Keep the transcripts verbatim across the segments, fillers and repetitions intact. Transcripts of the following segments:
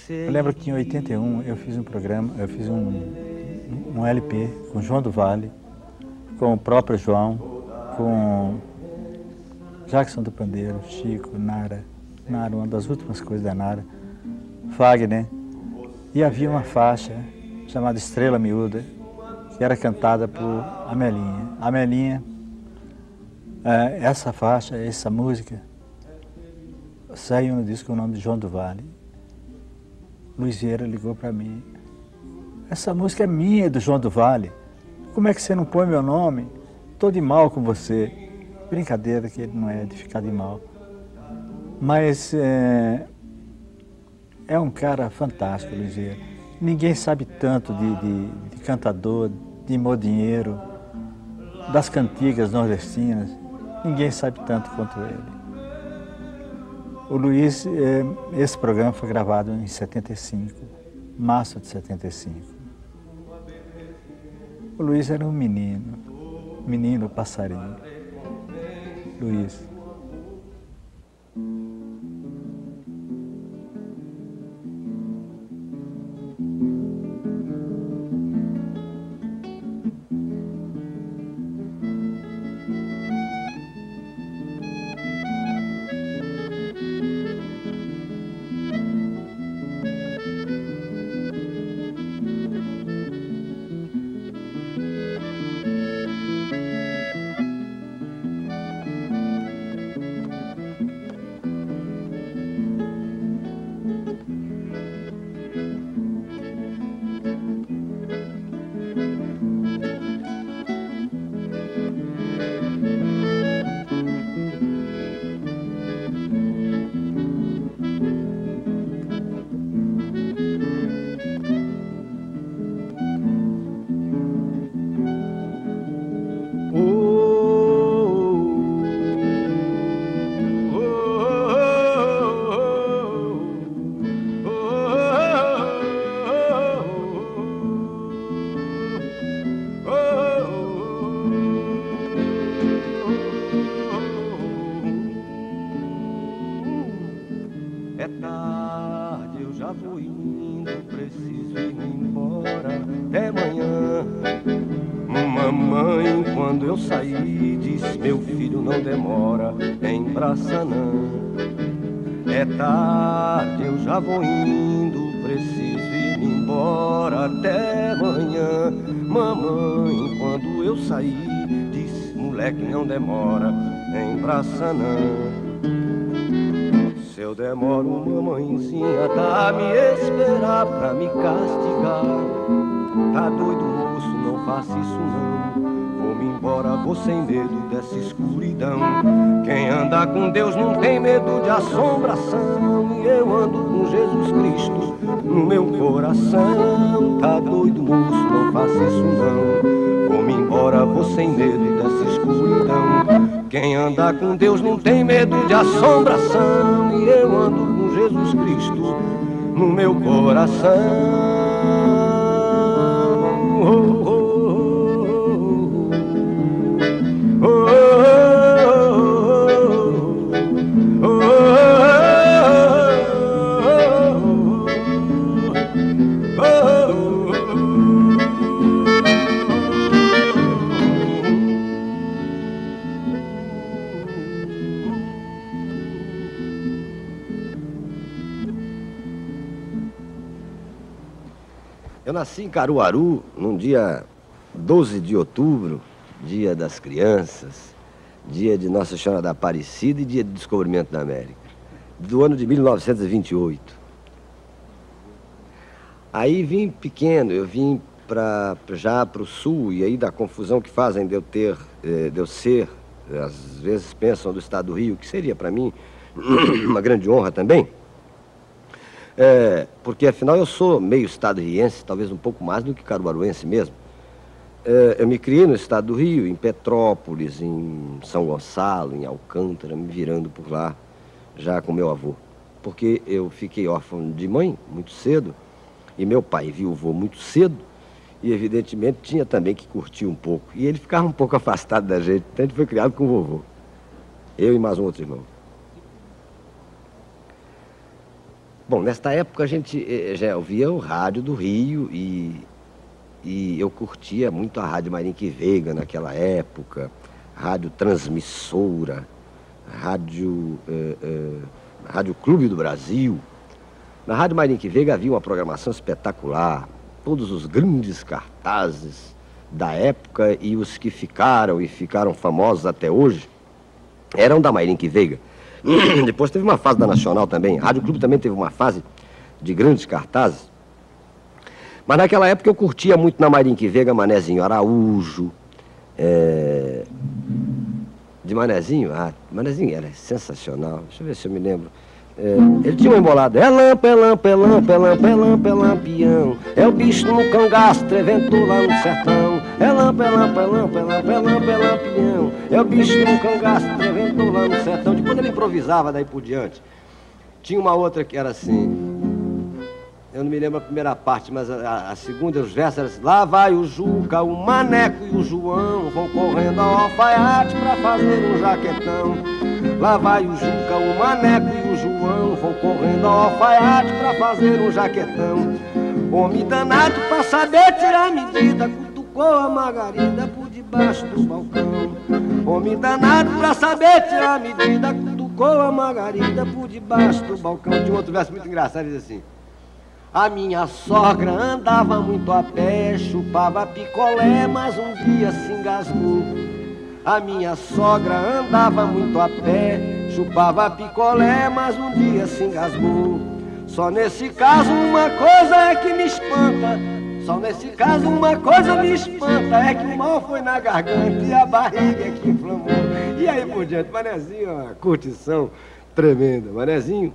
Eu lembro que em oitenta e um eu fiz um programa, eu fiz um, um L P com João do Vale, com o próprio João, com Jackson do Pandeiro, Chico, Nara, Nara, uma das últimas coisas da Nara, Fagner, e havia uma faixa chamada Estrela Miúda, que era cantada por Amelinha. Amelinha, essa faixa, essa música, saiu no disco com o nome de João do Vale. Luiz Vieira ligou para mim. Essa música é minha, é do João do Vale. Como é que você não põe meu nome? Estou de mal com você. Brincadeira que ele não é de ficar de mal. Mas é, é um cara fantástico, Luiz Vieira. Ninguém sabe tanto de, de, de cantador, de modinheiro, das cantigas nordestinas. Ninguém sabe tanto quanto ele. O Luiz, esse programa foi gravado em setenta e cinco, março de setenta e cinco. O Luiz era um menino, menino passarinho. Luiz. É tarde, eu já vou indo, preciso ir embora até amanhã. Mamãe, quando eu saí, disse, moleque, não demora, em praça não. Se eu demoro, mamãezinha, tá a me esperar pra me castigar. Tá doido, moço, não faça isso não. Vou-me embora, vou sem medo dessa escuridão. Quem anda com Deus não tem medo de assombração. E eu ando com Jesus Cristo no meu coração. Tá doido, moço, não faça isso não. Vou-me embora, vou sem medo dessa escuridão. Quem anda com Deus não tem medo de assombração. E eu ando com Jesus Cristo no meu coração. Oh, oh. Eu nasci em Caruaru, num dia doze de outubro, dia das crianças, dia de Nossa Senhora da Aparecida e dia de descobrimento da América, do ano de mil novecentos e vinte e oito. Aí vim pequeno, eu vim pra, já para o sul, e aí da confusão que fazem de eu ter, de eu ser, às vezes pensam do estado do Rio, que seria para mim uma grande honra também. É, porque afinal eu sou meio estado-riense, talvez um pouco mais do que caruaruense mesmo. É, eu me criei no estado do Rio, em Petrópolis, em São Gonçalo, em Alcântara, me virando por lá, já com meu avô. Porque eu fiquei órfão de mãe muito cedo, e meu pai viuvou muito cedo, e evidentemente tinha também que curtir um pouco. E ele ficava um pouco afastado da gente, então a gente foi criado com o vovô. Eu e mais um outro irmão. Bom, nesta época a gente eh, já ouvia o rádio do Rio e, e eu curtia muito a Rádio Marinque Veiga naquela época, rádio transmissora, rádio, eh, eh, rádio Clube do Brasil. Na Rádio Marinque Veiga havia uma programação espetacular, todos os grandes cartazes da época e os que ficaram e ficaram famosos até hoje eram da Marinque Veiga. Depois teve uma fase da Nacional também. A Rádio Clube também teve uma fase de grandes cartazes. Mas naquela época eu curtia muito na Marinque Veiga Manezinho Araújo. É... De Manezinho? Ah, Manezinho era sensacional. Deixa eu ver se eu me lembro. É... Ele tinha um embolado. É lampa, é lampa, é lampa, é lampa, é lampa, é lampião. É o bicho no cangaço, treventou lá no sertão. É lampa, é lampa, é lampa, é lampa, é lampa, é lampião. É o bicho no cangaço, treventou lá no sertão. Depois ele improvisava daí por diante. Tinha uma outra que era assim, eu não me lembro a primeira parte, mas a, a segunda, os versos eram assim: lá vai o Juca, o Maneco e o João vão correndo ao alfaiate pra fazer um jaquetão. Lá vai o Juca, o Maneco e o João vão correndo ao alfaiate pra fazer um jaquetão. Homem danado pra saber tirar medida, cutucou a Margarida por debaixo do balcão. Homem danado pra saber tirar medida, cutucou a Margarida por debaixo do balcão. Tinha um outro verso muito engraçado, diz assim: a minha sogra andava muito a pé, chupava picolé, mas um dia se engasgou. A minha sogra andava muito a pé, chupava picolé, mas um dia se engasgou. Só nesse caso uma coisa é que me espanta, só nesse caso uma coisa me espanta, é que o mal foi na garganta e a barriga é que inflamou. E aí por diante, Manezinho, uma curtição tremenda. Manezinho,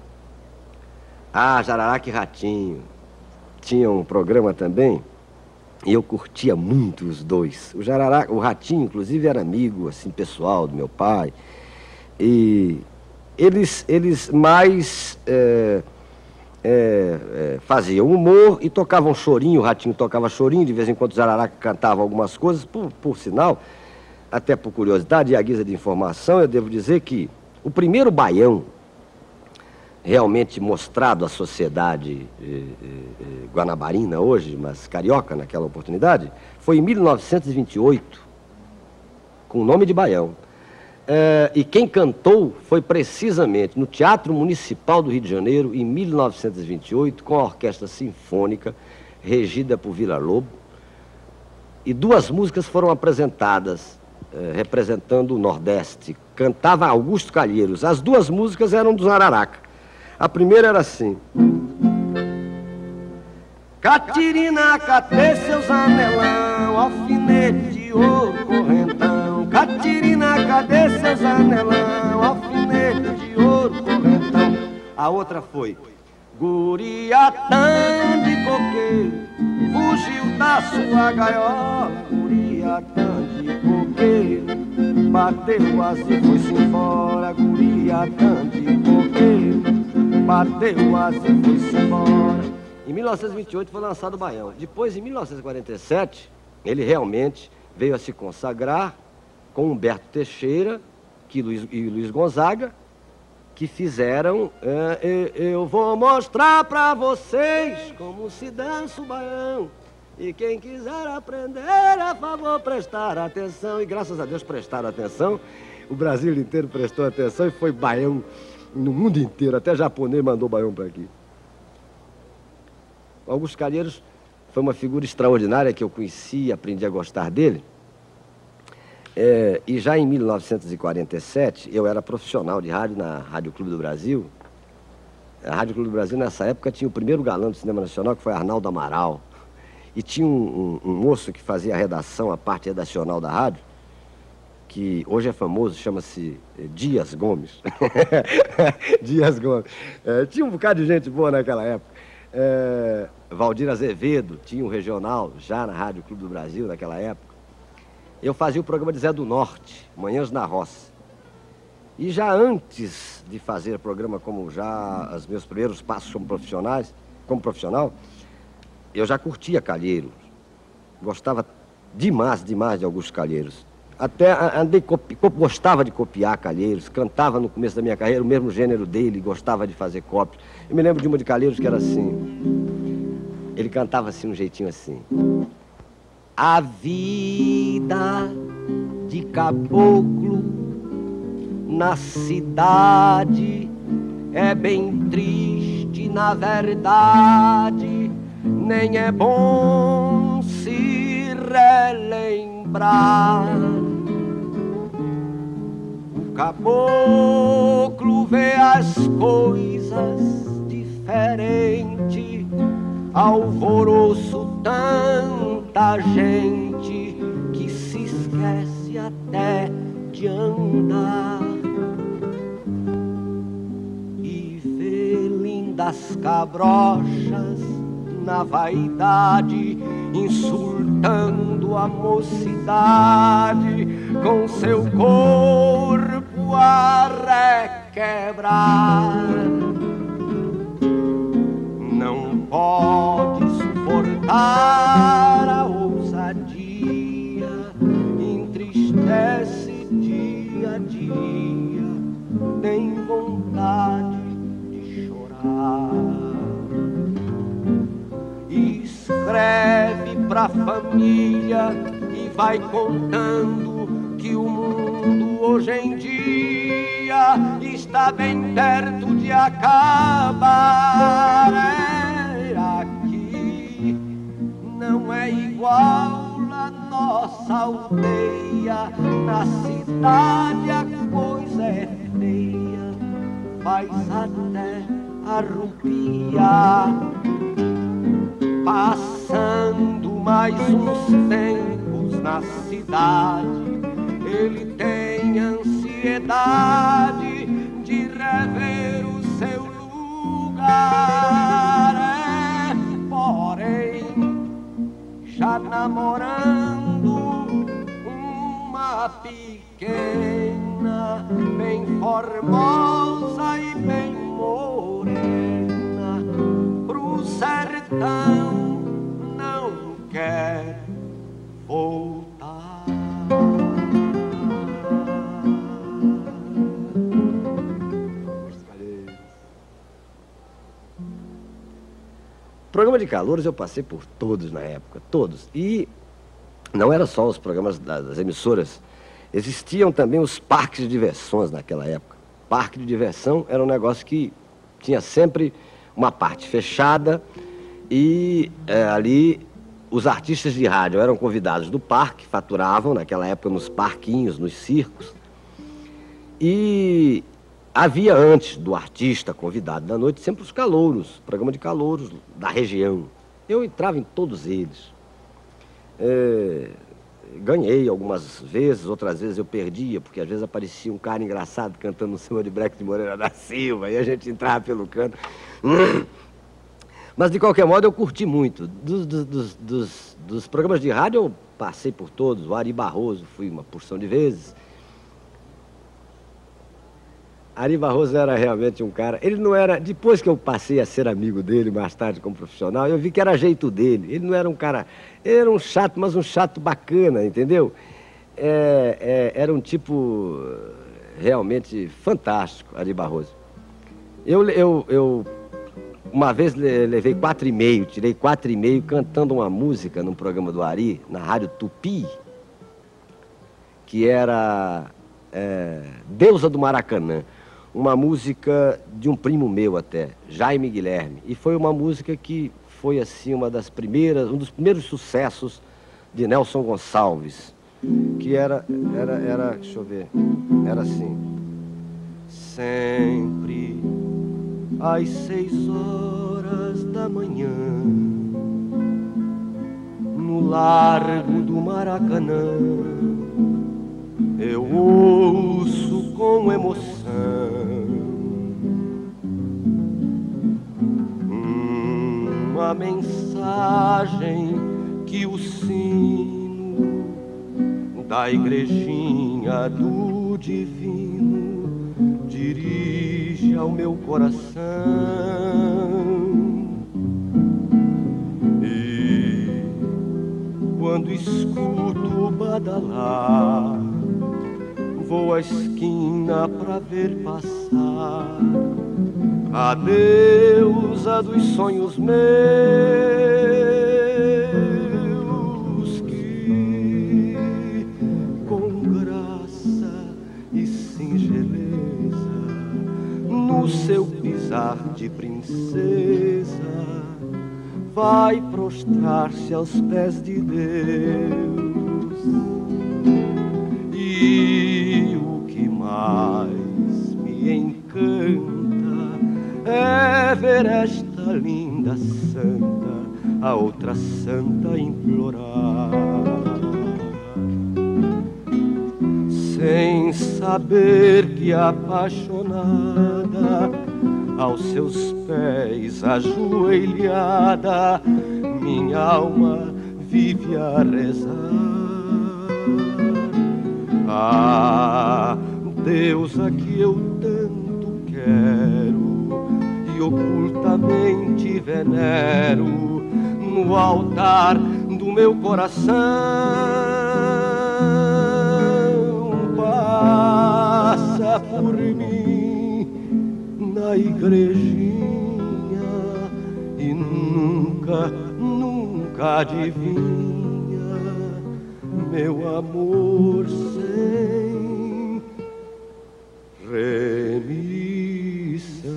ah, Jararaca e Ratinho, tinha um programa também, e eu curtia muito os dois. O Jararaca, o Ratinho, inclusive, era amigo, assim, pessoal do meu pai, e eles, eles mais... É, É, é, faziam humor e tocavam chorinho. O Ratinho tocava chorinho, de vez em quando o Jararaca cantava algumas coisas. Por, por sinal, até por curiosidade e à guisa de informação, eu devo dizer que o primeiro baião realmente mostrado à sociedade eh, eh, guanabarina hoje, mas carioca naquela oportunidade, foi em mil novecentos e vinte e oito, com o nome de baião. Uh, e quem cantou foi precisamente no Teatro Municipal do Rio de Janeiro, em mil novecentos e vinte e oito, com a Orquestra Sinfônica, regida por Villa-Lobos. E duas músicas foram apresentadas, uh, representando o Nordeste. Cantava Augusto Calheiros. As duas músicas eram do Jararaca. A primeira era assim: Catirina, catê seus anelão, alfinete de ouro, correntão. Catirina, cadê seus anelão, alfinete de ouro, correntão. A outra foi: Guriatã de coqueiro, fugiu da sua gaiola. Guriatã de coqueiro, bateu as e foi-se embora. Guriatã de coqueiro, bateu as e foi-se embora. Em mil novecentos e vinte e oito foi lançado o Baião. Depois, em mil novecentos e quarenta e sete, ele realmente veio a se consagrar com Humberto Teixeira que Luiz, e Luiz Gonzaga, que fizeram é, Eu vou mostrar pra vocês como se dança o baião, e quem quiser aprender, a favor prestar atenção. E graças a Deus prestaram atenção, o Brasil inteiro prestou atenção e foi baião no mundo inteiro, até japonês mandou baião para aqui. Augusto Calheiros foi uma figura extraordinária que eu conheci e aprendi a gostar dele. É, e já em mil novecentos e quarenta e sete, eu era profissional de rádio na Rádio Clube do Brasil. A Rádio Clube do Brasil, nessa época, tinha o primeiro galã do cinema nacional, que foi Arnaldo Amaral. E tinha um, um, um moço que fazia a redação, a parte redacional da rádio, que hoje é famoso, chama-se Dias Gomes. Dias Gomes. É, tinha um bocado de gente boa naquela época. É, Valdir Azevedo tinha um regional já na Rádio Clube do Brasil naquela época. Eu fazia o programa de Zé do Norte, Manhãs na Roça. E já antes de fazer o programa, como já os meus primeiros passos como profissionais, como profissional, eu já curtia Calheiros. Gostava demais, demais de Augusto Calheiros. Até andei, copi, gostava de copiar Calheiros, cantava no começo da minha carreira o mesmo gênero dele, gostava de fazer cópias. Eu me lembro de uma de Calheiros que era assim, ele cantava assim, um jeitinho assim. A vida de caboclo na cidade é bem triste, na verdade, nem é bom se relembrar. O caboclo vê as coisas diferente, alvoroço tanta gente que se esquece até de andar. E vê lindas cabrochas na vaidade, insultando a mocidade, com seu corpo a requebrar. Não pode suportar a ousadia, entristece dia a dia, tem vontade de chorar. Escreve pra família e vai contando que o mundo hoje em dia está bem perto de acabar. É, aqui não é igual a nossa aldeia, na cidade a coisa é feia, faz até arrupiar. Passando mais uns tempos na cidade, ele tem ansiedade de rever o seu lugar. É, porém, já namorando uma pequena, bem formosa e bem morena, pro sertão não quer voltar. Programa de calouros eu passei por todos na época, todos. E não era só os programas das emissoras, existiam também os parques de diversões naquela época. Parque de diversão era um negócio que tinha sempre uma parte fechada e é, ali os artistas de rádio eram convidados do parque, faturavam naquela época nos parquinhos, nos circos. E havia antes do artista convidado da noite sempre os calouros, programa de calouros da região. Eu entrava em todos eles. É, ganhei algumas vezes, outras vezes eu perdia, porque às vezes aparecia um cara engraçado cantando no cima de Breck de Moreira da Silva, e a gente entrava pelo canto. Mas, de qualquer modo, eu curti muito. Dos, dos, dos, dos programas de rádio, eu passei por todos. O Ari Barroso, fui uma porção de vezes. Ari Barroso era realmente um cara... Ele não era... Depois que eu passei a ser amigo dele, mais tarde como profissional, eu vi que era jeito dele. Ele não era um cara... Ele era um chato, mas um chato bacana, entendeu? É, é, era um tipo realmente fantástico, Ari Barroso. Eu... eu, eu Uma vez levei quatro e meio, tirei quatro e meio cantando uma música num programa do Ari, na Rádio Tupi, que era é, Deusa do Maracanã, uma música de um primo meu até, Jaime Guilherme. E foi uma música que foi assim uma das primeiras, um dos primeiros sucessos de Nelson Gonçalves, que era, era, era, deixa eu ver, era assim. Sempre às seis horas da manhã, no largo do Maracanã, eu ouço com emoção uma mensagem que o sino da igrejinha do divino dirige ao meu coração. E quando escuto do badalar, vou à esquina pra ver passar a deusa dos sonhos meus, que com graça e singeleza no seu pisar de princesa vai prostrar-se aos pés de Deus. E o que mais me encanta é ver esta linda santa a outra santa implorar, sem saber que apaixonada aos seus pés ajoelhada minha alma vive a rezar. Ah, deusa que eu tanto quero e ocultamente venero no altar do meu coração, passa por mim na igrejinha e nunca, nunca adivinha meu amor sem remissão.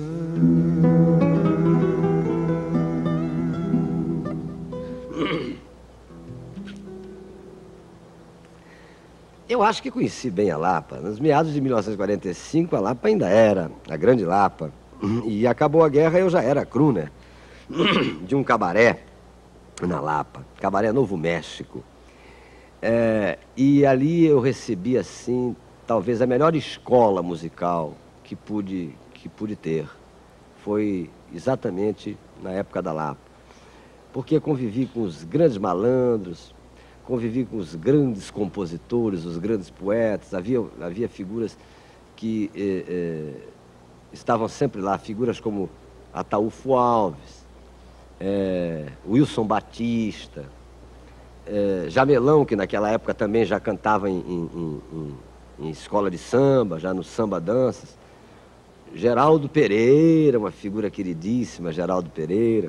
Eu acho que conheci bem a Lapa. Nos meados de mil novecentos e quarenta e cinco, a Lapa ainda era a grande Lapa. E acabou a guerra e eu já era crooner de um cabaré na Lapa, Cabaré Novo México. É, e ali eu recebi, assim, talvez a melhor escola musical que pude, que pude ter. Foi exatamente na época da Lapa. Porque convivi com os grandes malandros, convivi com os grandes compositores, os grandes poetas. Havia, havia figuras que eh, eh, estavam sempre lá, figuras como Ataúfo Alves, eh, Wilson Batista, eh, Jamelão, que naquela época também já cantava em, em, em, em escola de samba, já no samba danças. Geraldo Pereira, uma figura queridíssima, Geraldo Pereira.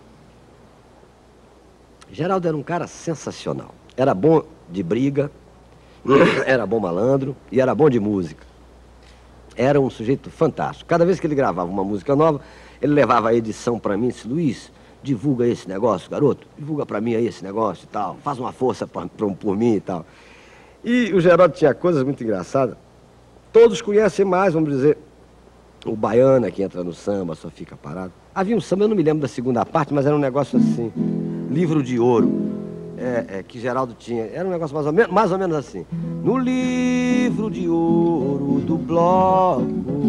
Geraldo era um cara sensacional. Era bom de briga, era bom malandro e era bom de música. Era um sujeito fantástico. Cada vez que ele gravava uma música nova, ele levava a edição para mim e disse: Luiz, divulga esse negócio, garoto. Divulga para mim aí esse negócio e tal. Faz uma força pra, pra, por mim e tal. E o Geraldo tinha coisas muito engraçadas. Todos conhecem mais, vamos dizer, o Baiana que entra no samba, só fica parado. Havia um samba, eu não me lembro da segunda parte, mas era um negócio assim, livro de ouro. É, é, que Geraldo tinha, era um negócio mais ou, menos, mais ou menos assim. No livro de ouro do bloco,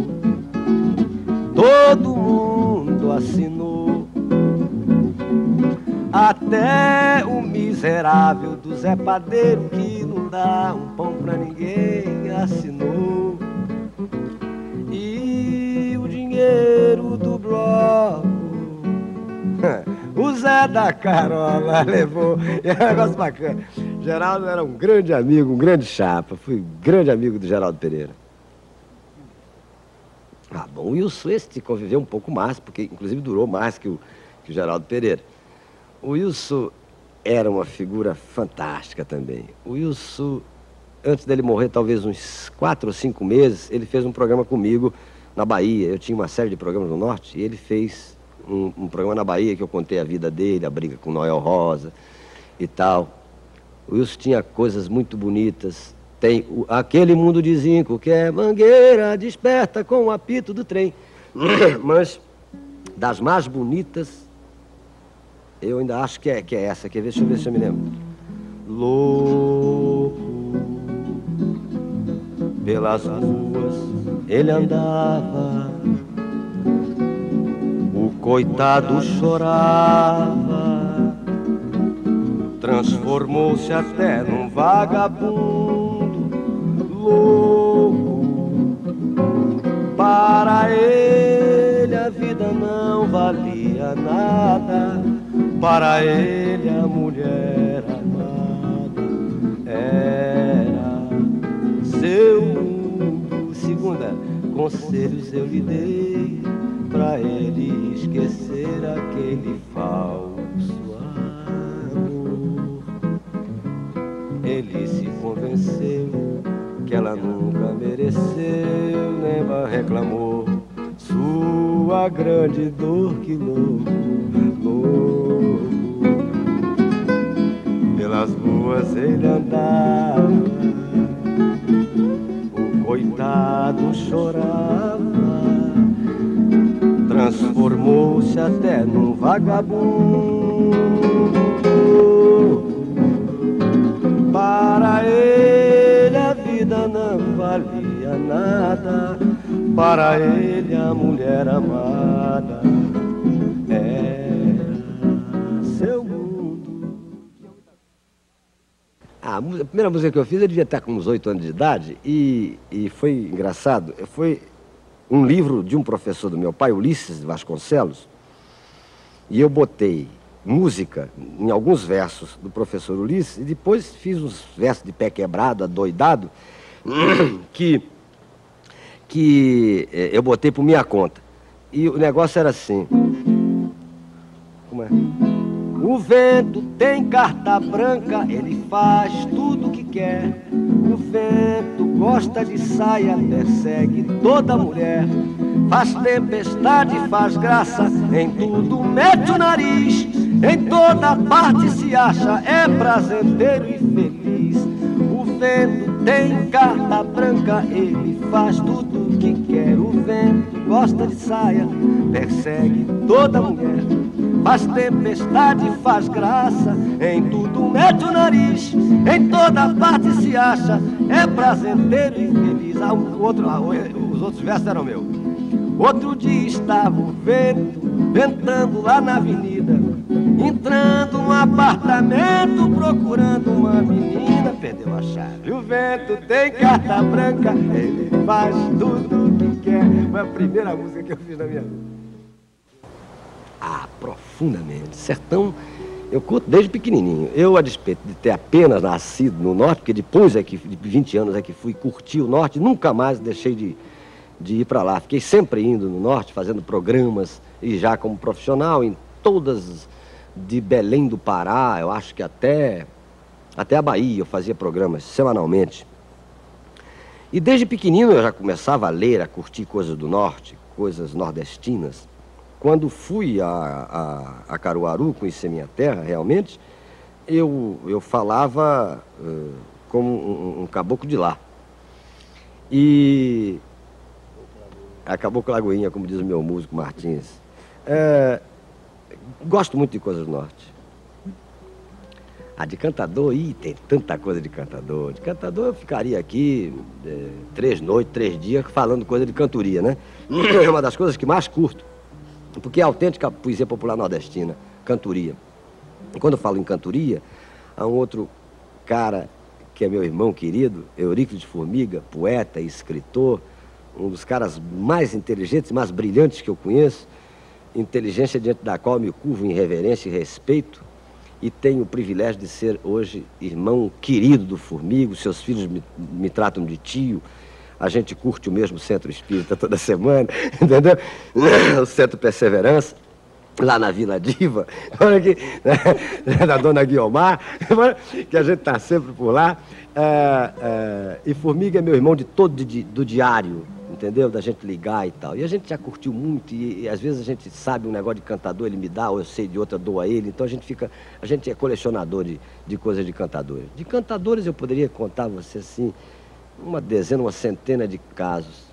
todo mundo assinou, até o miserável do Zé Padeiro, que não dá um pão pra ninguém, assinou. E o dinheiro do bloco o Zé da Carola levou. Era um negócio bacana. Geraldo era um grande amigo, um grande chapa. Fui grande amigo do Geraldo Pereira. Ah, bom, o Wilson esse conviveu um pouco mais, porque inclusive durou mais que o, que o Geraldo Pereira. O Wilson era uma figura fantástica também. O Wilson, antes dele morrer, talvez uns quatro ou cinco meses, ele fez um programa comigo na Bahia. Eu tinha uma série de programas no Norte e ele fez Um, um programa na Bahia que eu contei a vida dele, a briga com Noel Rosa e tal. O Wilson tinha coisas muito bonitas. Tem o, aquele mundo de zinco que é mangueira desperta com o apito do trem. Mas das mais bonitas, eu ainda acho que é, que é essa. Quer ver? Deixa eu ver se eu me lembro. Louco pelas ruas ele andava, o coitado chorava, transformou-se até num vagabundo louco. Para ele a vida não valia nada, para ele a mulher amada é conselhos eu lhe dei pra ele esquecer aquele falso amor. Ele se convenceu que ela nunca mereceu, nem reclamou sua grande dor que louco, louco. Pelas ruas ele andava, o coitado chorava, transformou-se até num vagabundo. Para ele a vida não valia nada, para ele a mulher amada era seu mundo. Ah, a primeira música que eu fiz, eu devia estar com uns oito anos de idade, e, e foi engraçado. Foi um livro de um professor do meu pai, Ulisses Vasconcelos, e eu botei música em alguns versos do professor Ulisses, e depois fiz uns versos de pé quebrado, adoidado, que, que eu botei por minha conta. E o negócio era assim. Como é? O vento tem carta branca, ele faz tudo o que quer. O vento gosta de saia, persegue toda mulher. Faz tempestade, faz graça, em tudo mete o nariz. Em toda parte se acha, é prazenteiro e feliz. O vento tem carta branca, ele faz tudo o que quer. O vento gosta de saia, persegue toda mulher. Faz tempestade, faz graça, em tudo mete o nariz. Em toda parte se acha, é prazenteiro e feliz. Ah, um, outro, ah, os outros versos eram meus. Outro dia estava o vento, ventando lá na avenida, entrando num apartamento, procurando uma menina, perdeu a chave. O vento tem carta branca, ele faz tudo o que quer. Foi a primeira música que eu fiz na minha vida. Ah, profundamente. Sertão, eu curto desde pequenininho. Eu, a despeito de ter apenas nascido no norte, porque depois é que, de vinte anos é que fui curtir o norte, nunca mais deixei de, de ir para lá. Fiquei sempre indo no norte, fazendo programas, e já como profissional em todas, de Belém do Pará, eu acho que até, até a Bahia eu fazia programas semanalmente. E desde pequenino eu já começava a ler, a curtir coisas do norte, coisas nordestinas. Quando fui a, a, a Caruaru, conhecer minha terra, realmente, eu, eu falava uh, como um, um caboclo de lá. E a caboclo lagoinha, como diz o meu músico Martins. É, gosto muito de coisas do norte. Ah, de cantador, ih, tem tanta coisa de cantador. De cantador eu ficaria aqui é, três noites, três dias, falando coisa de cantoria, né? É uma das coisas que mais curto. Porque é autêntica poesia popular nordestina, cantoria. E quando eu falo em cantoria, há um outro cara que é meu irmão querido, Euríclides de Formiga, poeta e escritor, um dos caras mais inteligentes e mais brilhantes que eu conheço, inteligência diante da qual eu me curvo em reverência e respeito, e tenho o privilégio de ser hoje irmão querido do Formiga. Seus filhos me, me tratam de tio. A gente curte o mesmo centro espírita toda semana, entendeu? O Centro Perseverança, lá na Vila Diva, que, né, da Dona Guiomar, que a gente está sempre por lá. É, é, e Formiga é meu irmão de todo de, do diário, entendeu? Da gente ligar e tal. E a gente já curtiu muito, e, e às vezes a gente sabe um negócio de cantador, ele me dá, ou eu sei de outra, dou a ele. Então a gente fica, a gente é colecionador de, de coisas de cantadores. De cantadores eu poderia contar a você assim, uma dezena, uma centena de casos.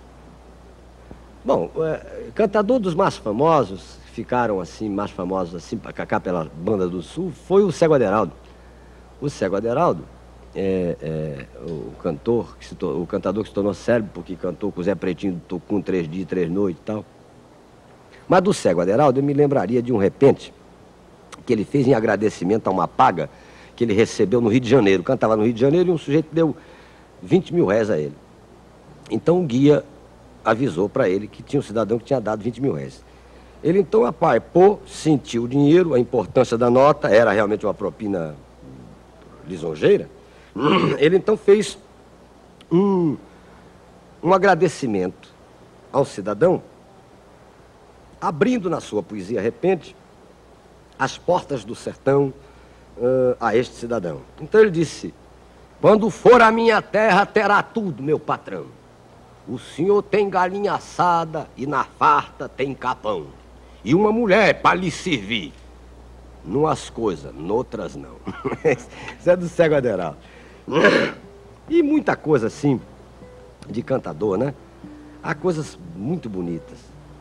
Bom, é, cantador dos mais famosos, ficaram assim, mais famosos assim, cá pela Banda do Sul, foi o Cego Aderaldo. O Cego Aderaldo é, é o cantor, que se to, o cantador que se tornou célebre, porque cantou com o Zé Pretinho do Tocum três dias, três noites e tal. Mas do Cego Aderaldo eu me lembraria de um repente que ele fez em agradecimento a uma paga que ele recebeu no Rio de Janeiro. Cantava no Rio de Janeiro e um sujeito deu vinte mil réis a ele. Então o guia avisou para ele que tinha um cidadão que tinha dado vinte mil réis. Ele então aparpou, sentiu o dinheiro, a importância da nota, era realmente uma propina lisonjeira. Ele então fez um, um agradecimento ao cidadão, abrindo na sua poesia repente as portas do sertão uh, a este cidadão. Então ele disse: quando for a minha terra, terá tudo, meu patrão. O senhor tem galinha assada e na farta tem capão. E uma mulher para lhe servir. Numas coisas, noutras não. Isso é do Cego Aderaldo. E muita coisa assim, de cantador, né? Há coisas muito bonitas.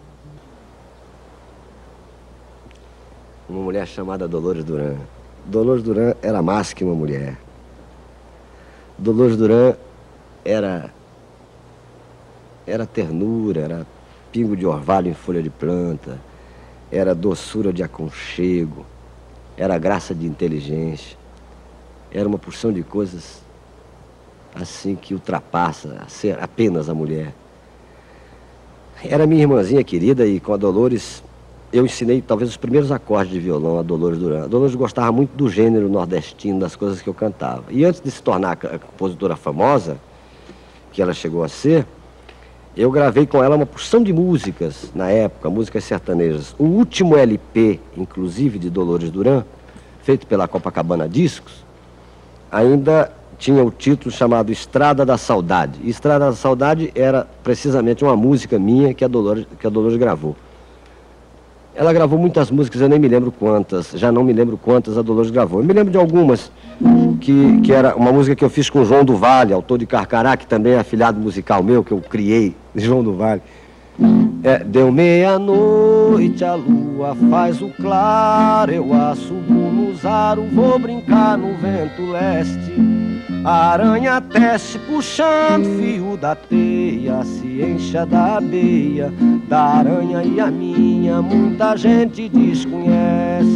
Uma mulher chamada Dolores Duran. Dolores Duran era mais que uma mulher. Dolores Duran era, era ternura, era pingo de orvalho em folha de planta, era doçura de aconchego, era graça de inteligência, era uma porção de coisas assim que ultrapassa a ser apenas a mulher. Era minha irmãzinha querida e com a Dolores eu ensinei talvez os primeiros acordes de violão a Dolores Duran. A Dolores gostava muito do gênero nordestino, das coisas que eu cantava. E antes de se tornar a compositora famosa, que ela chegou a ser, eu gravei com ela uma porção de músicas, na época, músicas sertanejas. O último L P, inclusive, de Dolores Duran, feito pela Copacabana Discos, ainda tinha o título chamado Estrada da Saudade. E Estrada da Saudade era precisamente uma música minha que a Dolores, que a Dolores gravou. Ela gravou muitas músicas, eu nem me lembro quantas, já não me lembro quantas a Dolores gravou. Eu me lembro de algumas, que, que era uma música que eu fiz com o João do Vale, autor de Carcará, que também é afilhado musical meu, que eu criei, João do Vale. É, deu meia-noite, a lua faz o claro, eu assumo nos aros, vou brincar no vento leste. A aranha tece puxando fio da teia, se encha da abeia, da aranha e a minha, muita gente desconhece.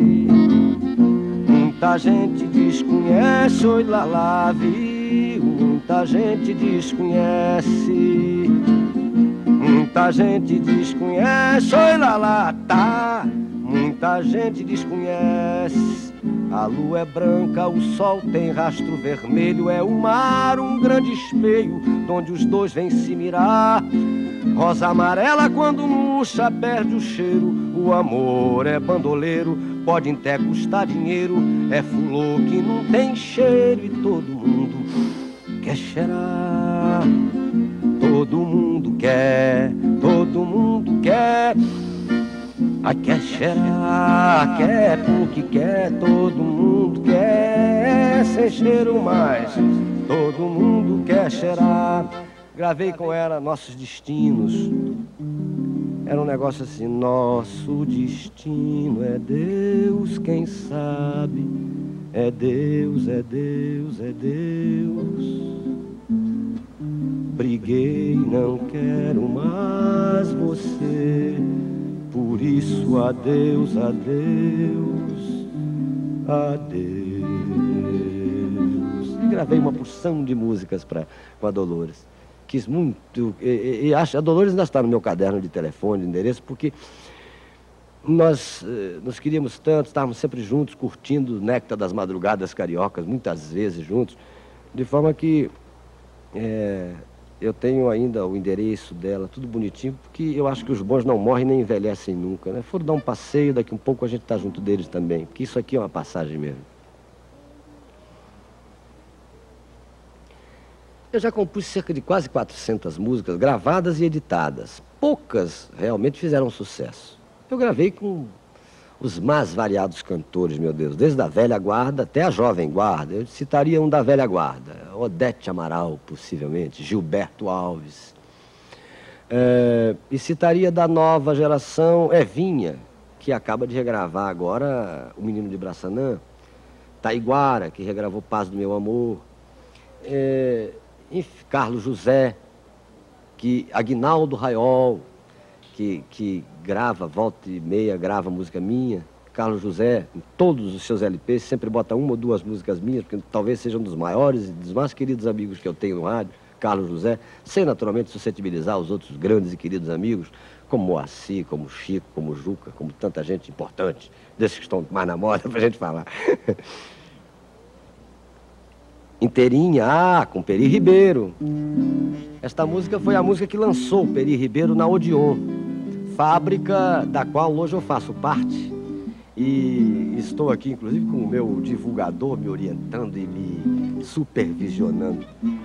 Muita gente desconhece, oi lá lá, viu? Muita gente desconhece. Muita gente desconhece, oi lá lá, tá. Muita gente desconhece. A lua é branca, o sol tem rastro vermelho, é o mar um grande espelho, onde os dois vêm se mirar. Rosa amarela quando murcha perde o cheiro, o amor é bandoleiro, pode até custar dinheiro, é fulô que não tem cheiro e todo mundo quer cheirar. Todo mundo quer, todo mundo quer. Ai, quer cheirar, quer porque quer, todo mundo quer, sem cheiro mais, todo mundo quer cheirar. Gravei com ela Nossos Destinos, era um negócio assim: nosso destino é Deus quem sabe, é Deus, é Deus, é Deus. Briguei, não quero mais você, por isso, adeus, adeus, adeus. E gravei uma porção de músicas pra, com a Dolores. Quis muito, e, e acho, a Dolores ainda está no meu caderno de telefone, de endereço, porque nós eh, nos queríamos tanto, estávamos sempre juntos, curtindo o néctar das madrugadas cariocas, muitas vezes juntos, de forma que é, eu tenho ainda o endereço dela, tudo bonitinho, porque eu acho que os bons não morrem nem envelhecem nunca, né? Foram dar um passeio, daqui um pouco a gente está junto deles também, porque isso aqui é uma passagem mesmo. Eu já compus cerca de quase quatrocentas músicas, gravadas e editadas. Poucas realmente fizeram sucesso. Eu gravei com os mais variados cantores, meu Deus, desde a velha guarda até a jovem guarda. Eu citaria um da velha guarda, Odete Amaral, possivelmente, Gilberto Alves. É, e citaria da nova geração, Evinha, que acaba de regravar agora O Menino de Braçanã, Taiguara, que regravou Paz do Meu Amor, é, enfim, Carlos José, que Aguinaldo Raiol, que, que grava, volta e meia, grava música minha. Carlos José, em todos os seus L Ps, sempre bota uma ou duas músicas minhas, porque talvez seja um dos maiores e dos mais queridos amigos que eu tenho no rádio, Carlos José, sem naturalmente suscetibilizar os outros grandes e queridos amigos, como Moacir, como Chico, como Juca, como tanta gente importante, desses que estão mais na moda pra gente falar. Inteirinha, ah, com Peri Ribeiro. Esta música foi a música que lançou o Peri Ribeiro na Odeon, fábrica da qual hoje eu faço parte. E estou aqui, inclusive, com o meu divulgador me orientando e me supervisionando.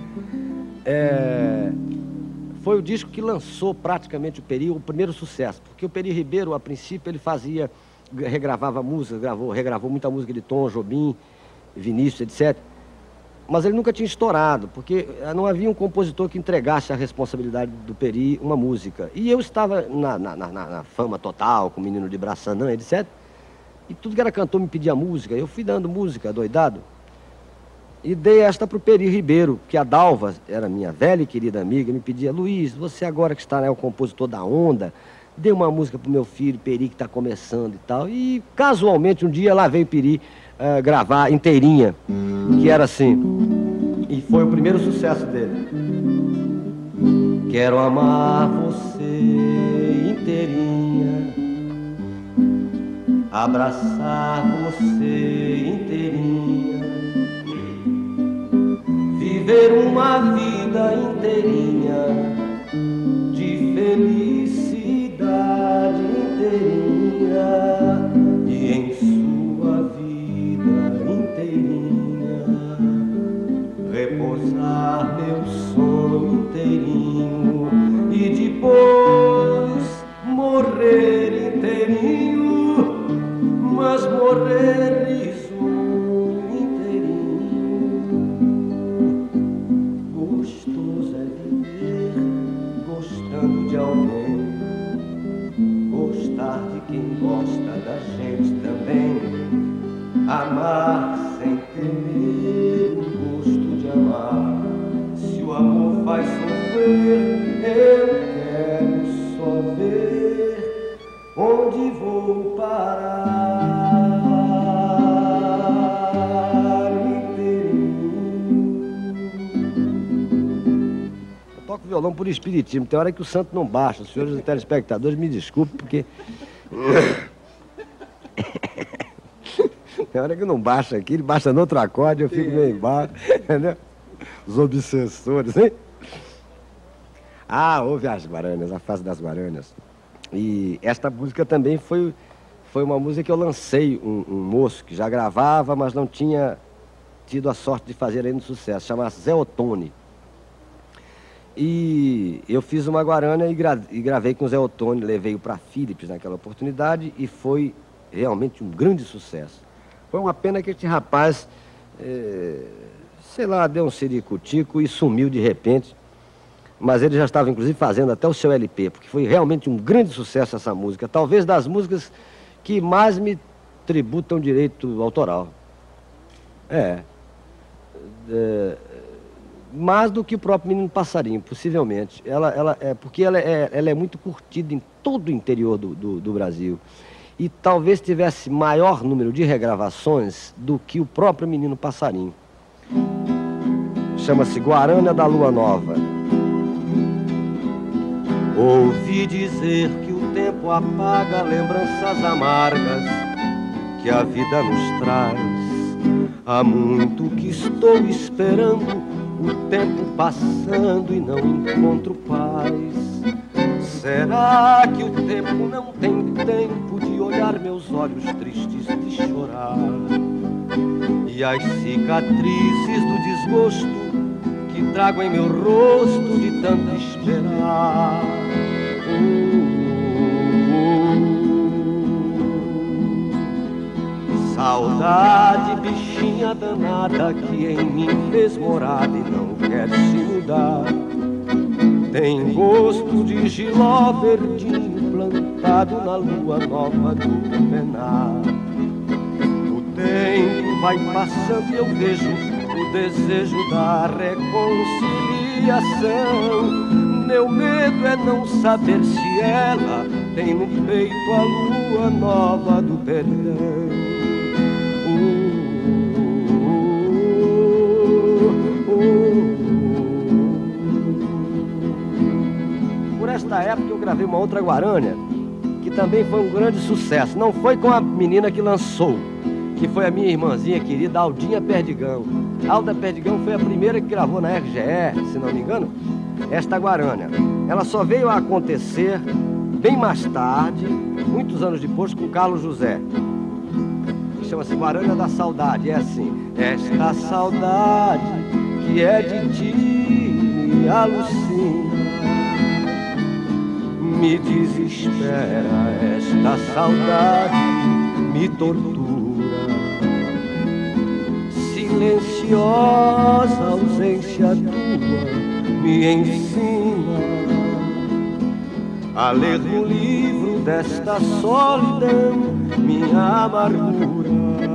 É... Foi o disco que lançou praticamente o Peri, o primeiro sucesso. Porque o Peri Ribeiro, a princípio, ele fazia, regravava música, gravou, regravou muita música de Tom Jobim, Vinícius, etcétera. Mas ele nunca tinha estourado, porque não havia um compositor que entregasse a responsabilidade do Peri uma música. E eu estava na, na, na, na fama total, com o Menino de Braçanã, etcétera. E tudo que era cantor me pedia música. Eu fui dando música, doidado. E dei esta para o Peri Ribeiro, que a Dalva, era minha velha e querida amiga, me pedia: Luiz, você agora que está, né, o compositor da onda, dê uma música para o meu filho, Peri, que está começando e tal. E casualmente um dia lá veio o Peri uh, gravar Inteirinha, que era assim. E foi o primeiro sucesso dele. Quero amar você inteirinha, abraçar você inteirinha, viver uma vida inteirinha de felicidade inteirinha, e em sua vida inteirinha repousar meu sonho inteirinho, e depois morrer inteirinho, mas morrer risonho inteirinho. Gostoso é viver gostando de alguém, gostar de quem gosta da gente também, amar sem temer o gosto de amar. Se o amor faz sofrer, eu quero só ver onde vou parar inteirinho. Eu toco violão por espiritismo, tem hora que o santo não baixa. Os senhores telespectadores me desculpem, porque tem hora que não baixa aqui, ele baixa no outro acorde, eu fico meio embaixo, entendeu? Os obsessores, hein? Ah, houve as Guaranias, a fase das Guaranias. E esta música também foi, foi uma música que eu lancei, um, um moço que já gravava, mas não tinha tido a sorte de fazer ainda um sucesso, chama-se Zé Ottoni. E eu fiz uma guarana e, gra e gravei com o Zé Ottoni, levei-o para Philips naquela oportunidade e foi realmente um grande sucesso. Foi uma pena que este rapaz, é, sei lá, deu um ciricutico e sumiu de repente. Mas ele já estava, inclusive, fazendo até o seu L P, porque foi realmente um grande sucesso essa música. Talvez das músicas que mais me tributam direito autoral. É. é mais do que o próprio Menino Passarinho, possivelmente. Ela, ela é, porque ela é, ela é muito curtida em todo o interior do, do, do Brasil. E talvez tivesse maior número de regravações do que o próprio Menino Passarinho. Chama-se Guarana da Lua Nova. Ouvi dizer que o tempo apaga lembranças amargas que a vida nos traz. Há muito que estou esperando o tempo passando e não encontro paz. Será que o tempo não tem tempo de olhar meus olhos tristes de chorar? E as cicatrizes do desgosto que trago em meu rosto de tanto esperar. Uh, uh, uh. Saudade, bichinha danada que em mim fez morada e não quer se mudar. Tem gosto de giló verdinho plantado na lua nova do penar. O tempo vai passando e eu vejo o desejo da reconciliação. Meu medo é não saber se ela tem no peito a lua nova do perdão. Uh, uh, uh, uh. Por esta época eu gravei uma outra guarânia que também foi um grande sucesso. Não foi com a menina que lançou, que foi a minha irmãzinha querida Aldinha Perdigão. Alda Perdigão foi a primeira que gravou na R G E, se não me engano, esta Guarânia. Ela só veio a acontecer bem mais tarde, muitos anos depois, com Carlos José. Chama-se Guarânia da Saudade, é assim: esta saudade que é de ti me alucina, me desespera, esta saudade me tortura. Silenciosa ausência tua me ensina a ler no livro desta solidão minha amargura.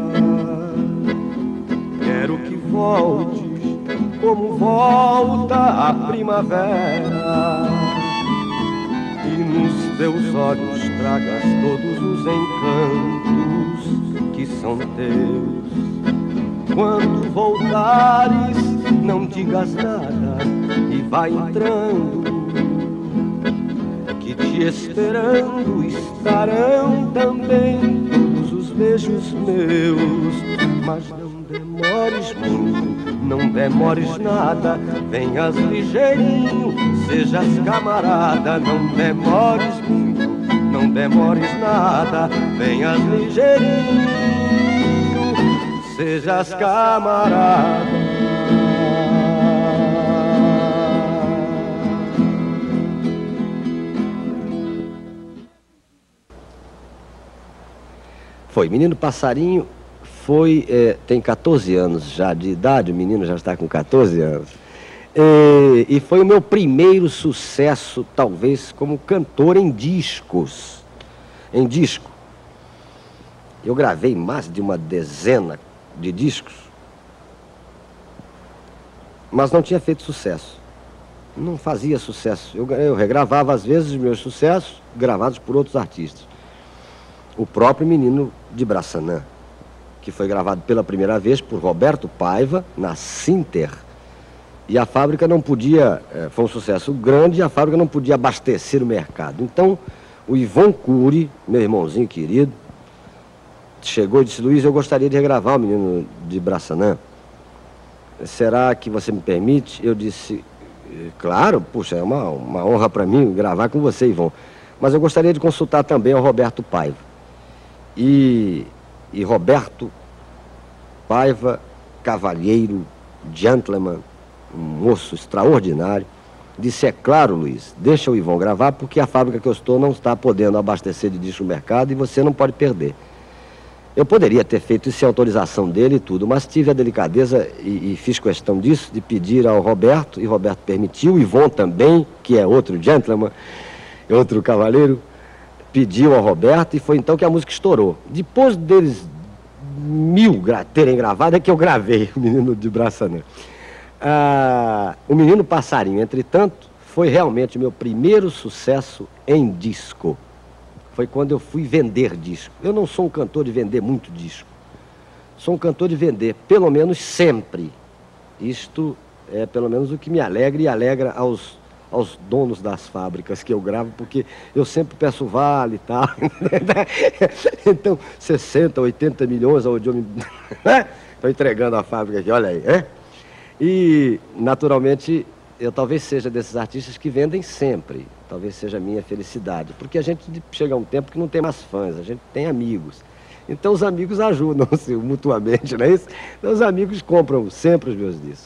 Quero que voltes como volta a primavera, e nos teus olhos tragas todos os encantos que são teus. Quando voltares, não digas nada e vai entrando, que te esperando estarão também todos os beijos meus. Mas não demores muito, não demores nada, venhas ligeirinho, sejas camarada. Não demores muito, não demores nada, venhas ligeirinho, sejas camarada. Foi Menino Passarinho, foi, é, tem quatorze anos já de idade, o menino já está com quatorze anos. E, e foi o meu primeiro sucesso, talvez, como cantor em discos. Em disco. Eu gravei mais de uma dezena de discos, mas não tinha feito sucesso. Não fazia sucesso. Eu, eu regravava, às vezes, meus sucessos, gravados por outros artistas. O próprio Menino de Braçanã, que foi gravado pela primeira vez por Roberto Paiva, na Sinter. E a fábrica não podia, foi um sucesso grande, e a fábrica não podia abastecer o mercado. Então, o Ivon Cury, meu irmãozinho querido, chegou e disse: Luiz, eu gostaria de regravar o Menino de Braçanã. Será que você me permite? Eu disse: claro, puxa, é uma, uma honra para mim gravar com você, Ivon. Mas eu gostaria de consultar também ao Roberto Paiva. E, e Roberto Paiva, cavalheiro, gentleman, um moço extraordinário, disse: é claro, Luiz, deixa o Ivon gravar, porque a fábrica que eu estou não está podendo abastecer de disco no mercado e você não pode perder. Eu poderia ter feito isso sem autorização dele e tudo, mas tive a delicadeza e, e fiz questão disso, de pedir ao Roberto, e Roberto permitiu. Ivon também, que é outro gentleman, outro cavaleiro, pediu ao Roberto, e foi então que a música estourou. Depois deles mil gra terem gravado, é que eu gravei o Menino de Braçanã. Ah, o Menino Passarinho, entretanto, foi realmente o meu primeiro sucesso em disco. Foi quando eu fui vender disco. Eu não sou um cantor de vender muito disco. Sou um cantor de vender, pelo menos sempre. Isto é pelo menos o que me alegra e alegra aos, aos donos das fábricas que eu gravo, porque eu sempre peço vale e tal. Então, sessenta, oitenta milhões, onde eu me... Estou entregando a fábrica aqui, olha aí. É? E, naturalmente, eu talvez seja desses artistas que vendem sempre. Talvez seja a minha felicidade. Porque a gente chega a um tempo que não tem mais fãs, a gente tem amigos. Então os amigos ajudam-se mutuamente, não é isso? Então os amigos compram sempre os meus discos.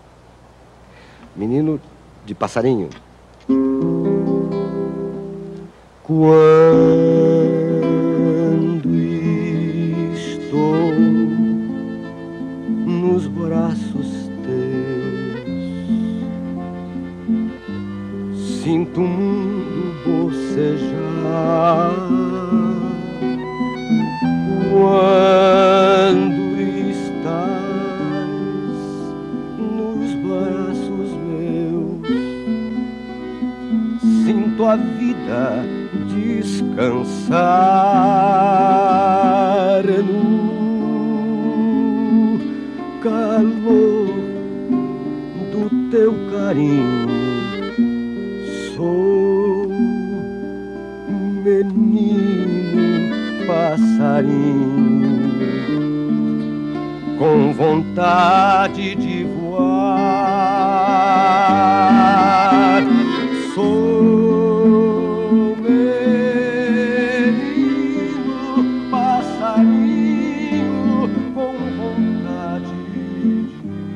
Menino de Passarinho. Quando estou nos braços sinto o mundo bocejar. Quando estás nos braços meus, sinto a vida descansar no calor do teu carinho. Sou menino passarinho, com vontade de voar. Sou menino passarinho com vontade de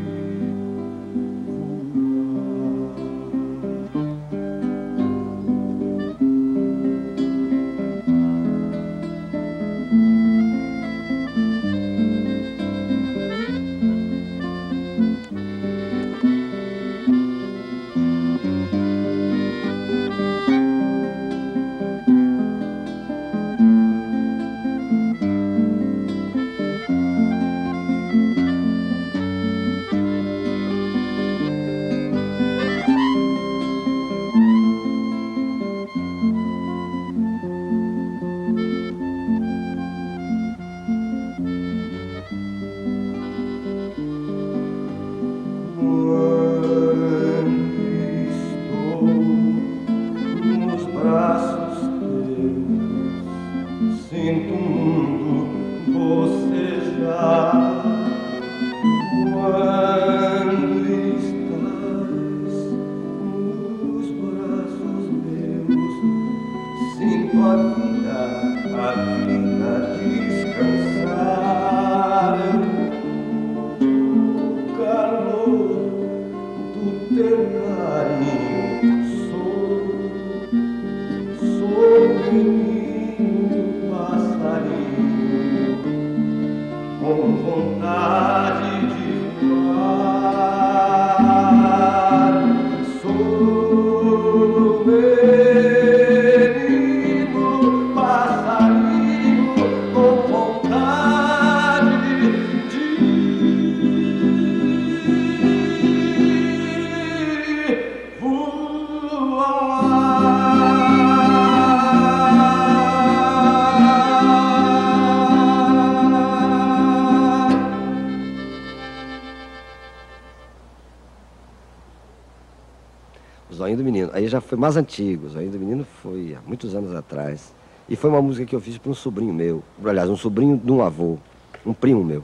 Zoinho do Menino. Aí já foi mais antigo. Zoinho do Menino foi há muitos anos atrás. E foi uma música que eu fiz para um sobrinho meu. Aliás, um sobrinho de um avô. Um primo meu.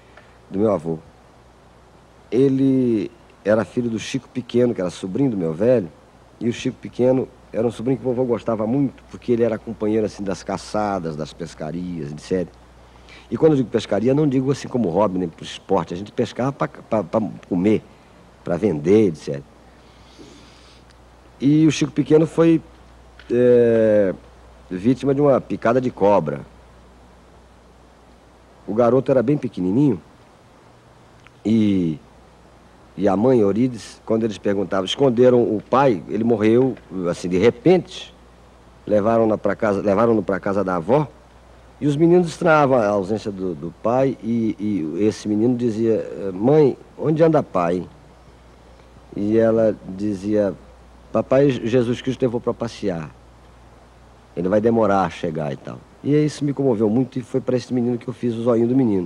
Do meu avô. Ele era filho do Chico Pequeno, que era sobrinho do meu velho. E o Chico Pequeno era um sobrinho que o vovô gostava muito, porque ele era companheiro assim das caçadas, das pescarias, etcétera. E quando eu digo pescaria, não digo assim como hobby, nem para o esporte. A gente pescava para comer, para vender, etcétera. E o Chico Pequeno foi é, vítima de uma picada de cobra. O garoto era bem pequenininho e, e a mãe, Eurides, quando eles perguntavam, esconderam o pai, ele morreu assim de repente, levaram-no para casa, levaram-no para casa da avó e os meninos estranhavam a ausência do, do pai e, e esse menino dizia, mãe, onde anda pai? E ela dizia, papai Jesus Cristo levou para passear. Ele vai demorar a chegar e tal. E isso me comoveu muito e foi para esse menino que eu fiz o Zoinho do Menino.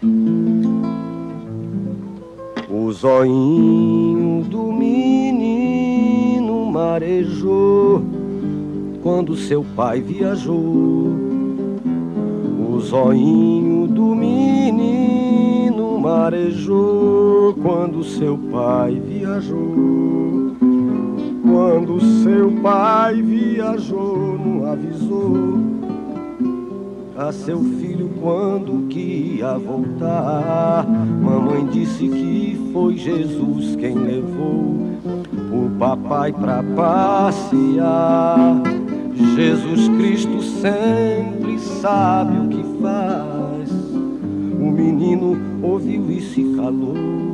O zoinho do menino marejou quando seu pai viajou. O zoinho do menino marejou quando seu pai viajou. Quando seu pai viajou, não avisou a seu filho quando que ia voltar. Mamãe disse que foi Jesus quem levou o papai pra passear. Jesus Cristo sempre sabe o que faz. O menino ouviu e se calou.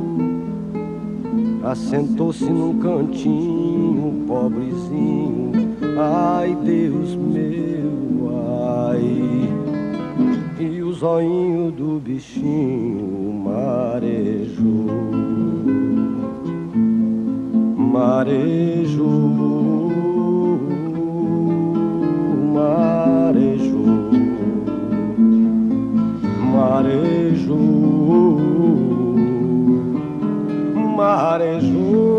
Assentou-se num cantinho, pobrezinho. Ai, Deus meu, ai. E o zoinho do bichinho marejou, marejou, marejou, marejou, marejou.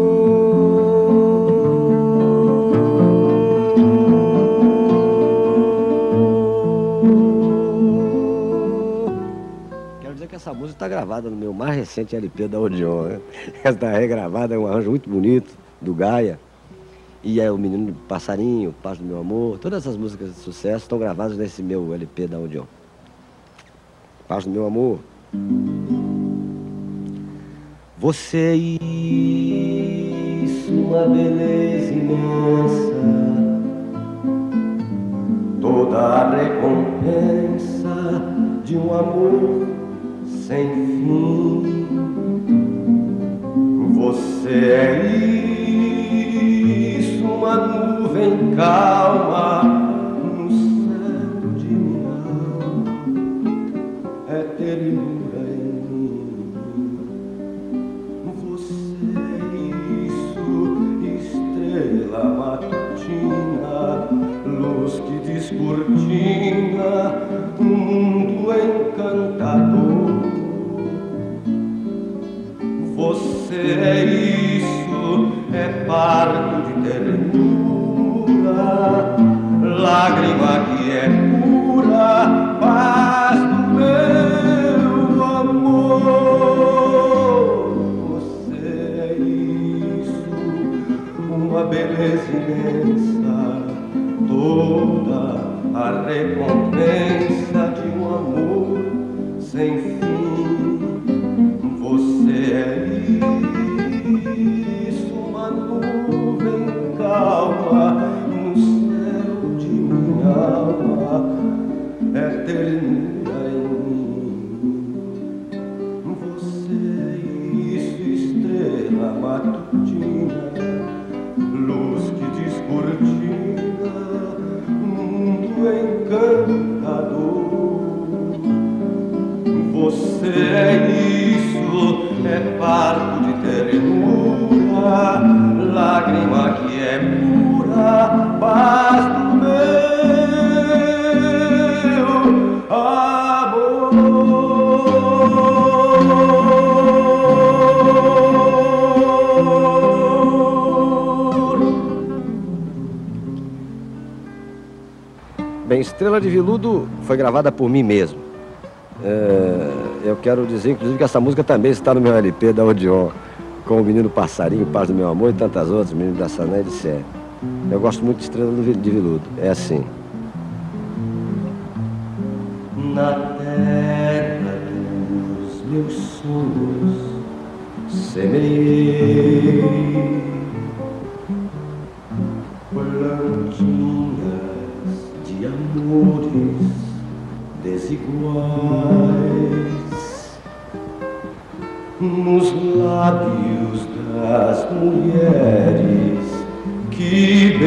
Quero dizer que essa música está gravada no meu mais recente L P da Odeon, né? Essa está regravada, é um arranjo muito bonito, do Gaia. E é o Menino Passarinho, Paz do Meu Amor, todas essas músicas de sucesso estão gravadas nesse meu L P da Odeon. Paz do Meu Amor. Você é isso, uma beleza imensa, toda a recompensa de um amor sem fim. Você é isso, uma nuvem calma no céu de minha alma, é ternura em mim. Você é isso, estrela matutina, luz que descortina um mundo encantador. Você é isso, é parto de ternura, lágrima que é pura, paz do meu amor. Você é isso, uma beleza imensa, toda a recompensa de um amor sem fim. Você é isso, uma nuvem calma no céu de minha alma, é ternura em mim. Você é isso, estrela matutina, luz que descortina um mundo encantador. Você é isso, é parto de ternura, lágrima que é pura, paz do meu amor. Bem, Estrela de Veludo foi gravada por mim mesmo. É, eu quero dizer, inclusive, que essa música também está no meu L P da Odeon, com o Menino Passarinho, Paz do Meu Amor e tantas outras, Menino da Sané de Sé. Eu gosto muito de Estrela de Veludo, é assim. Na terra dos meus sonhos semeei plantinhas de amores desiguais nos lábios das mulheres que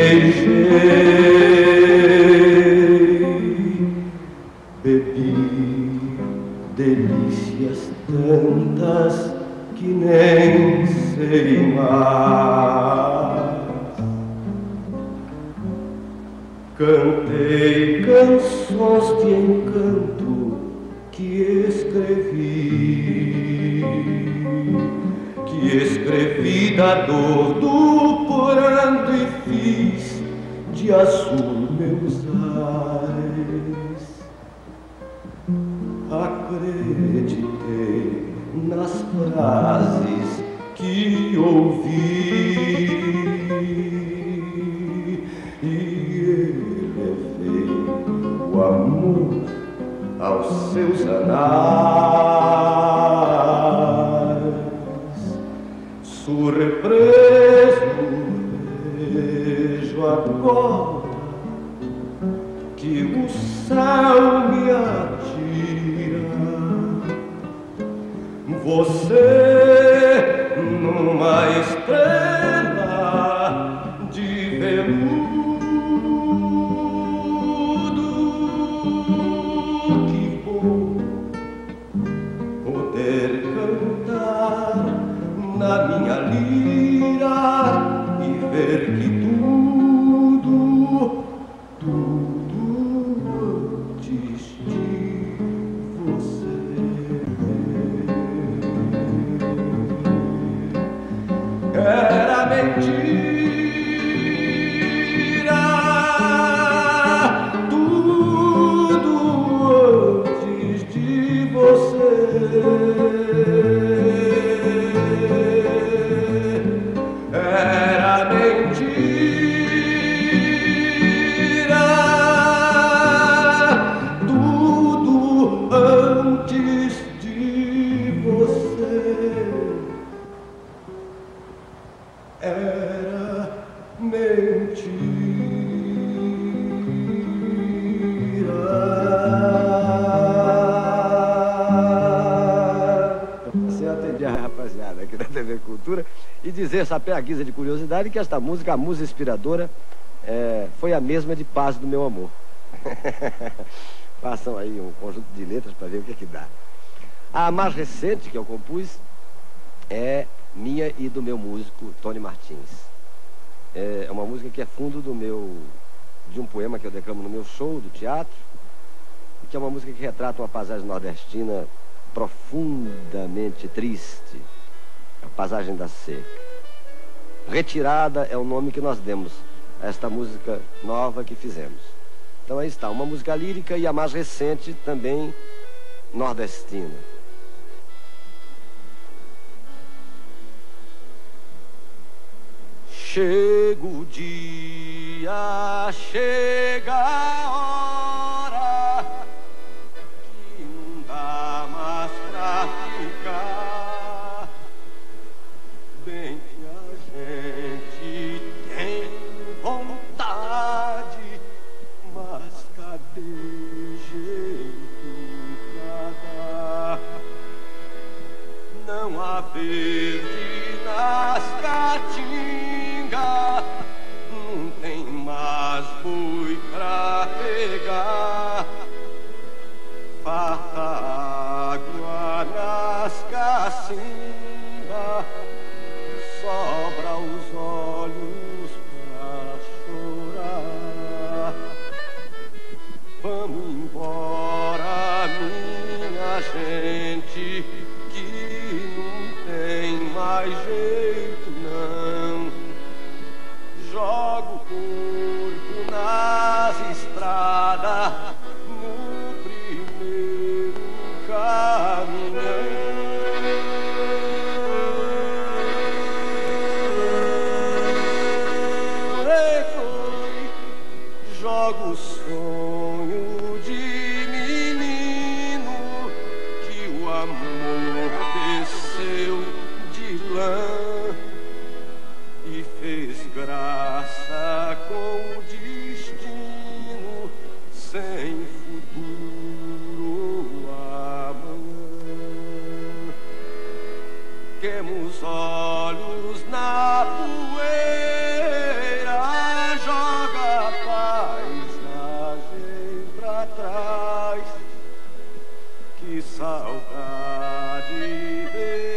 beijei. Bebi delícias tantas que nem sei mais. Cantei canções de encanto que escrevi, que escrevi da dor do pranto e fiz de azul meus ais. Acreditei nas frases que ouvi e elevei o amor aos seus anais. Surpreso vejo agora que o céu me atira, você numa estrela de veludo. Que bom poder cantar na minha lira e ver que tudo, tudo antes de você era mentira, tudo antes de você. rapaziada aqui da T V Cultura, e dizer, sapé a guisa de curiosidade, que esta música, a musa inspiradora, é, foi a mesma de Paz do Meu Amor. Façam aí um conjunto de letras para ver o que é que dá. A mais recente que eu compus é minha e do meu músico Tony Martins. É uma música que é fundo do meu, de um poema que eu declamo no meu show do teatro, e que é uma música que retrata uma paisagem nordestina profundamente triste, a paisagem da seca. Retirada é o nome que nós demos a esta música nova que fizemos. Então aí está, uma música lírica e a mais recente também nordestina. Chega o dia, chega a hora que não dá mais pra ficar. Bem que a gente tem vontade, mas cadê jeito pra dar? Não há verde nas caatingas, não tem mais boi pra pegar. Farta água nas cacimbas, sobra os olhos pra chorar. Vamos embora, minha gente, que não tem mais jeito não. Joga o corpo nas estradas, no primeiro caminhão. E foi, joga o sonho de menino, que o amor desceu de lã e fez graça com o destino, sem futuro amanhã. Queima olhos na poeira, joga a paisagem pra trás. Que saudade.